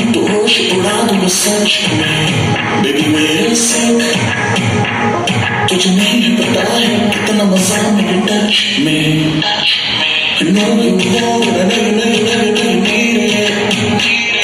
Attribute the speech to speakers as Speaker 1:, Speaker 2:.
Speaker 1: तो होश उड़ा दूँ सच में बेबी मेरे सिंह तुझे नहीं है पता है कितना मजा मेरे टच में I know you know that I know you need it